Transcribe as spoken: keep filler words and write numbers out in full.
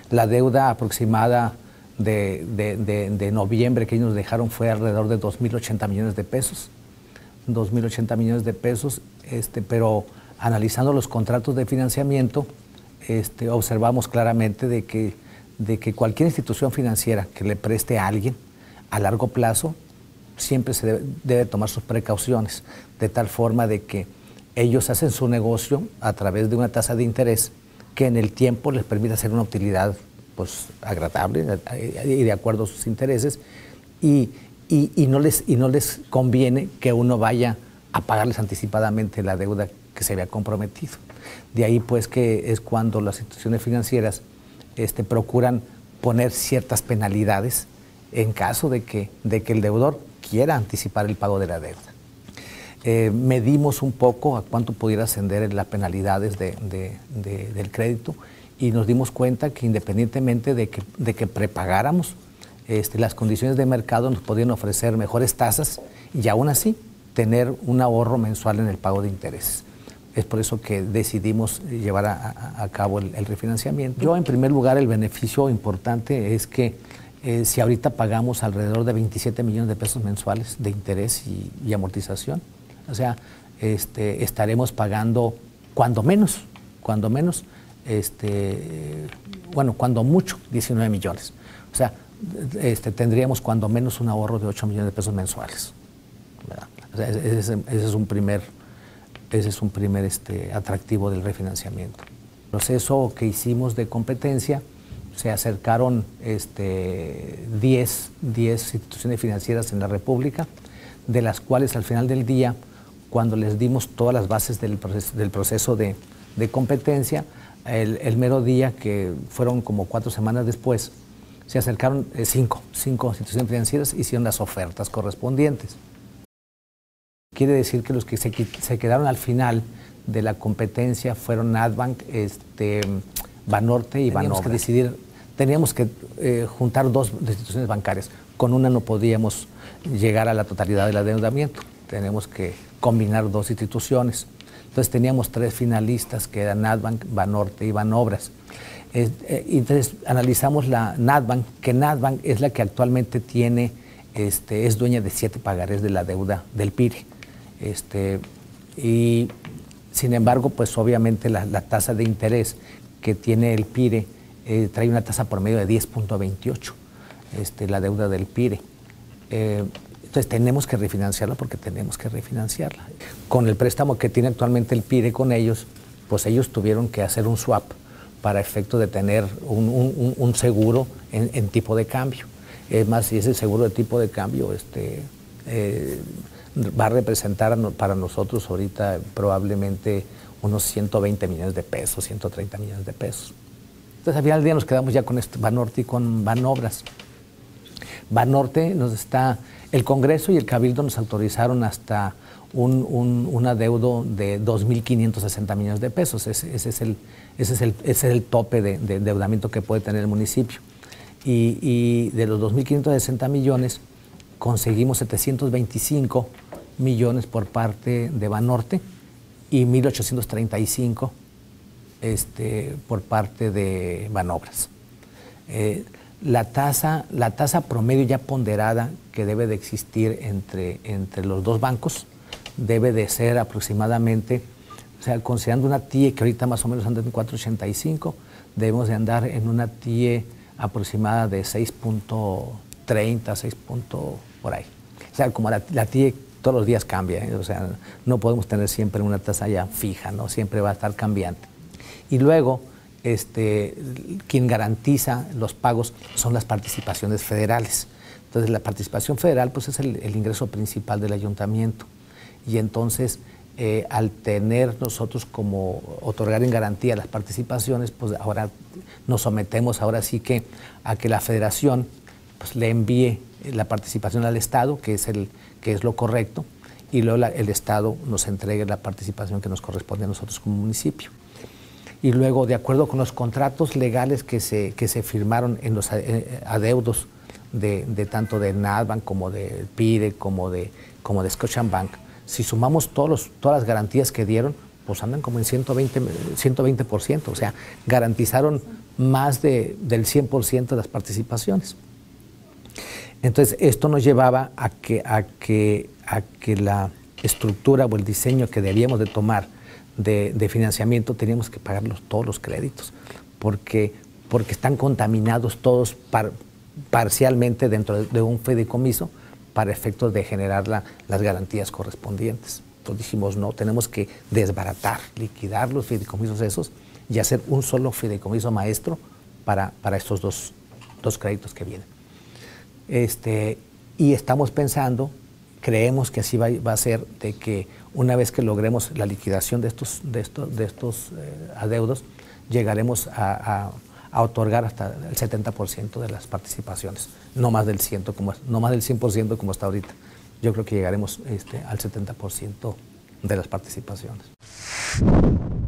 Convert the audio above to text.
La deuda aproximada de, de, de, de noviembre que ellos nos dejaron fue alrededor de dos mil ochenta millones de pesos. dos mil ochenta millones de pesos, este, pero analizando los contratos de financiamiento, este, observamos claramente de que, de que cualquier institución financiera que le preste a alguien a largo plazo, siempre se debe, debe tomar sus precauciones, de tal forma de que ellos hacen su negocio a través de una tasa de interés que en el tiempo les permite hacer una utilidad pues, agradable y de acuerdo a sus intereses, y, y, y, no les, y no les conviene que uno vaya a pagarles anticipadamente la deuda que se había comprometido. De ahí pues que es cuando las instituciones financieras este, procuran poner ciertas penalidades en caso de que, de que el deudor quiera anticipar el pago de la deuda. Eh, medimos un poco a cuánto pudiera ascender las penalidades de, de, de, del crédito y nos dimos cuenta que independientemente de que, de que prepagáramos, este, las condiciones de mercado nos podían ofrecer mejores tasas y aún así tener un ahorro mensual en el pago de intereses. Es por eso que decidimos llevar a, a, a cabo el, el refinanciamiento. Yo, en primer lugar, el beneficio importante es que eh, si ahorita pagamos alrededor de veintisiete millones de pesos mensuales de interés y, y amortización, o sea, este, estaremos pagando cuando menos, cuando menos, este, bueno, cuando mucho, diecinueve millones. O sea, este, tendríamos cuando menos un ahorro de ocho millones de pesos mensuales, ¿verdad? O sea, ese, ese, ese es un primer, ese es un primer este, atractivo del refinanciamiento. El proceso que hicimos de competencia, se acercaron este, diez instituciones financieras en la República, de las cuales al final del día, cuando les dimos todas las bases del proceso, del proceso de, de competencia, el, el mero día, que fueron como cuatro semanas después, se acercaron eh, cinco, cinco instituciones financieras y hicieron las ofertas correspondientes. Quiere decir que los que se, se quedaron al final de la competencia fueron Nadbank, este, Banorte y Banobras. Teníamos que decidir, teníamos que eh, juntar dos instituciones bancarias. Con una no podíamos llegar a la totalidad del adeudamiento. Tenemos que combinar dos instituciones. Entonces teníamos tres finalistas, que eran Nadbank, Banorte y Banobras. Eh, eh, entonces analizamos la Nadbank, que Nadbank es la que actualmente tiene, este, es dueña de siete pagarés de la deuda del PIRE. Este, y sin embargo, pues obviamente la, la tasa de interés que tiene el PIRE eh, trae una tasa promedio de diez punto veintiocho, este, la deuda del PIRE. Eh, Entonces tenemos que refinanciarla porque tenemos que refinanciarla. Con el préstamo que tiene actualmente el PIRE con ellos, pues ellos tuvieron que hacer un swap para efecto de tener un, un, un seguro en, en tipo de cambio. Es más, si ese seguro de tipo de cambio este, eh, va a representar para nosotros ahorita probablemente unos ciento veinte millones de pesos, ciento treinta millones de pesos. Entonces al final del día nos quedamos ya con este Banorte y con Banobras. Banorte nos está... El Congreso y el Cabildo nos autorizaron hasta un, un, un adeudo de dos mil quinientos sesenta millones de pesos. Ese, ese, es, el, ese, es, el, ese es el tope de, de endeudamiento que puede tener el municipio. Y, y de los dos mil quinientos sesenta millones, conseguimos setecientos veinticinco millones por parte de Banorte y mil ochocientos treinta y cinco este, por parte de Banobras. Eh, La tasa, la tasa promedio ya ponderada que debe de existir entre, entre los dos bancos debe de ser aproximadamente, o sea, considerando una T I E que ahorita más o menos anda en cuatro punto ochenta y cinco, debemos de andar en una T I E aproximada de seis punto treinta, seis por ahí. O sea, como la, la T I E todos los días cambia, ¿eh? O sea, no podemos tener siempre una tasa ya fija, ¿no? Siempre va a estar cambiante. Y luego, Este, quien garantiza los pagos son las participaciones federales. Entonces la participación federal pues, es el, el ingreso principal del ayuntamiento y entonces eh, al tener nosotros como otorgar en garantía las participaciones, pues ahora nos sometemos ahora sí que a que la federación pues, le envíe la participación al Estado, que es, el, que es lo correcto, y luego la, el Estado nos entregue la participación que nos corresponde a nosotros como municipio. Y luego, de acuerdo con los contratos legales que se, que se firmaron en los adeudos de, de tanto de Nadbank como de PIRE, como de, como de Scotiabank, si sumamos todos los, todas las garantías que dieron, pues andan como en ciento veinte por ciento, o sea, garantizaron más de, del cien por ciento de las participaciones. Entonces, esto nos llevaba a que, a que, a que la estructura o el diseño que debíamos de tomar de, de financiamiento, teníamos que pagar los, todos los créditos, porque, porque están contaminados todos par, parcialmente dentro de, de un fideicomiso para efectos de generar la, las garantías correspondientes. Entonces dijimos, no, tenemos que desbaratar, liquidar los fideicomisos esos y hacer un solo fideicomiso maestro para, para estos dos, dos créditos que vienen. Este, y estamos pensando, creemos que así va, va a ser, de que una vez que logremos la liquidación de estos, de estos, de estos eh, adeudos, llegaremos a, a, a otorgar hasta el setenta por ciento de las participaciones, no más del cien por ciento como, no más del cien por ciento como está ahorita. Yo creo que llegaremos este, al setenta por ciento de las participaciones.